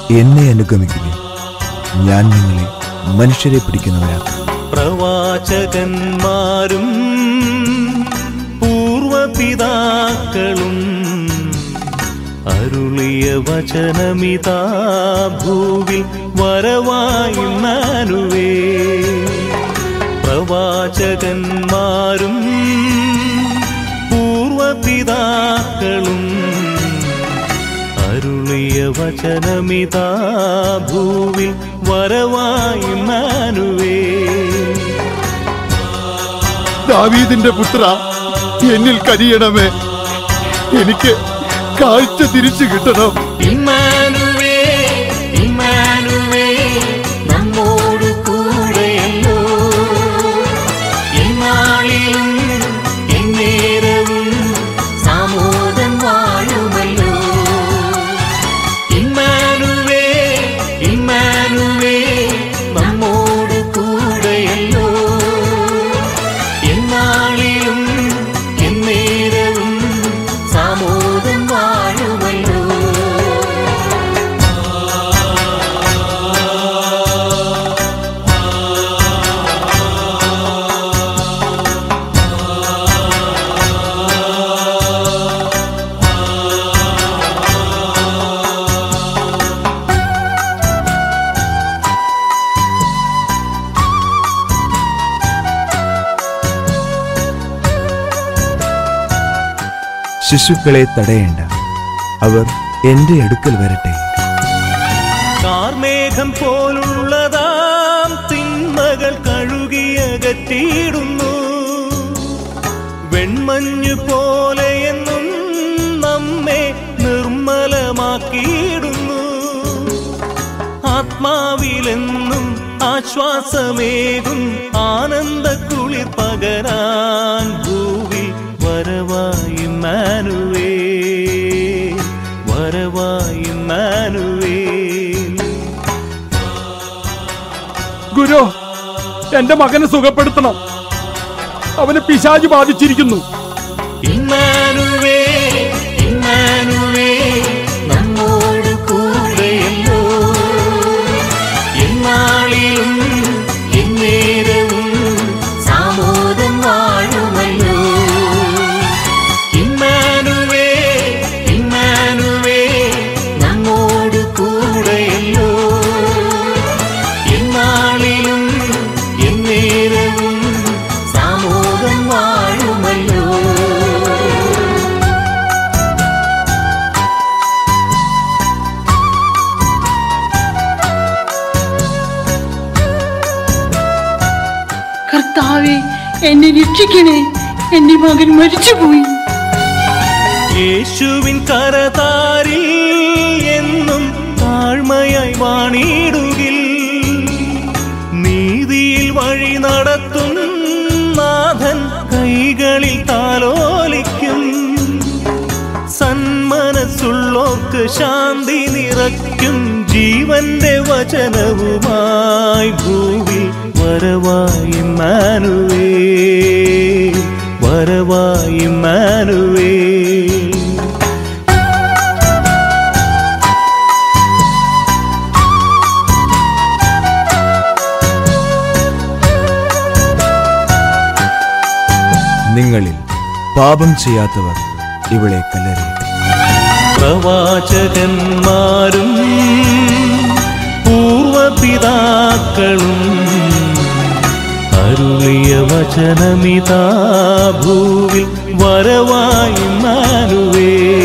എന്നെ അനുഗമിക്കുക, ഞാൻ നിങ്ങളെ മനുഷ്യരെ പിടിക്കുന്നവരാക്കും. പ്രവാചകന്മാരും പൂർവപിതാക്കളും അരുളിയ വചനമിതാ ഭൂവിൽ വരവായി ഇമ്മാനുവേൽ. പ്രവാചകന്മാരും പൂർവപിതാക്കളും അരുളിയ വചനമിതാ ഭൂവിൽ വരവായി ഇമ്മാനുവേൽ. ദാവീദിന്റെ പുത്ര, എന്നിൽ കനിയണമേ, എനിക്ക് കാഴ്ച തിരിച്ചു കിട്ടണം. ഇമ്മാനുവേൽ, ഇമ്മാനുവേൽ, നമ്മോട് കൂടെയല്ലോ, എന്നാളിലും എന്നേരവും സാമോദം വാഴുമല്ലോ. ഇമ്മാനുവേൽ, ഇമ്മാനുവേൽ, നമ്മോട് കൂടെയല്ലോ, എന്നാളിലും എന്നേരവും സാമോദം വാഴുമല്ലോ. ശിശുക്കളെ തടയേണ്ട, അവർ എന്റെ അടുക്കൽ വരട്ടെ. കാർമേഘം പോലുള്ളതാം തിന്മകൾ കഴുകിയകറ്റിയിടുന്നു, വെൺമഞ്ഞു പോലെയെന്നും നമ്മെ നിർമ്മലമാക്കിയിടുന്നു. ആത്മാവിലെന്നും ആശ്വാസമേകും ആനന്ദ കുളിർ പകരാൻ ഭൂവിൽ വരവായി ഇമ്മാനുവേൽ, വരവായി ഇമ്മാനുവേൽ. ഗുരു, എന്റെ മകനെ സുഖപ്പെടുത്തണം, അവന് പിശാച് ബാധിച്ചിരിക്കുന്നു. ഇമ്മാനുവേൽ, ഇമ്മാനുവേൽ, നമ്മോട് കൂടെയല്ലോ, എന്നാളിലും എന്നേരവും സാമോദം വാഴുമല്ലോ. ഇമ്മാനുവേൽ, ഇമ്മാനുവേൽ, നമ്മോട് കൂടെയല്ലോ, എന്നാളിലും എന്നേരവും സാമോദം വാഴുമല്ലോ. കർത്താവേ, എന്നെ രക്ഷിക്കണേ, എന്റെ മകൻ മരിച്ചുപോയി. യേശുവിൻ കരതാരിൽ എന്നും താഴ്മയായി വാണിടുകിൽ, നീതിയിൽ വഴി നടത്തും നാഥൻ കൈകളിൽ താലോലിക്കും. സന്മനസ്സുള്ളോർക്ക് ശാന്തി നിറയ്ക്കും ജീവന്റെ വചനവുമായി ഭൂവിൽ വരവായി ഇമ്മാനുവേൽ, വരവായി ഇമ്മാനുവേൽ. നിങ്ങളിൽ പാപം ചെയ്യാത്തവർ ഇവളെ കല്ലെറിയട്ടെ. പ്രവാചകന്മാരും പൂർവപിതാക്കളും അരുളിയ വചനമിതാ ഭൂവിൽ വരവായി ഇമ്മാനുവേൽ.